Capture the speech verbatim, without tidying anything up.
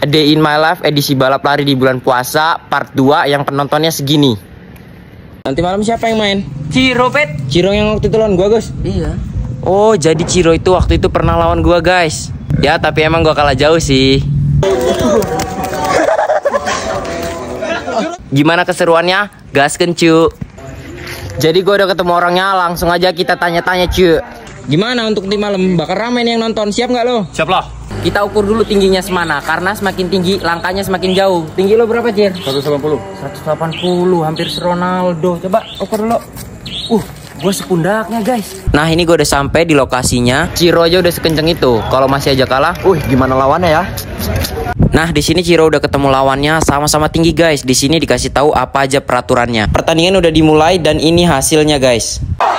A Day in My Life edisi balap lari di bulan puasa part dua yang penontonnya segini. Nanti malam siapa yang main? Ciro, Pet. Ciro yang waktu itu lawan gua, Gus? Iya. Oh, jadi Ciro itu waktu itu pernah lawan gua, guys. Ya, tapi emang gua kalah jauh sih. Gimana keseruannya? Gaskeun, cu. Jadi gua udah ketemu orangnya, langsung aja kita tanya-tanya, cu. Gimana untuk di malam? Bakal ramai nih yang nonton. Siap nggak lo? Siap lah. Kita ukur dulu tingginya semana, karena semakin tinggi langkahnya semakin jauh. Tinggi lo berapa, Cir? seratus delapan puluh. seratus delapan puluh, hampir Ronaldo. Coba ukur dulu. Uh, gue sepundaknya, guys. Nah, ini gue udah sampai di lokasinya. Ciro aja udah sekenceng itu. Kalau masih aja kalah, uh, gimana lawannya ya? Nah, di sini Ciro udah ketemu lawannya, sama-sama tinggi, guys. Di sini dikasih tahu apa aja peraturannya. Pertandingan udah dimulai dan ini hasilnya, guys.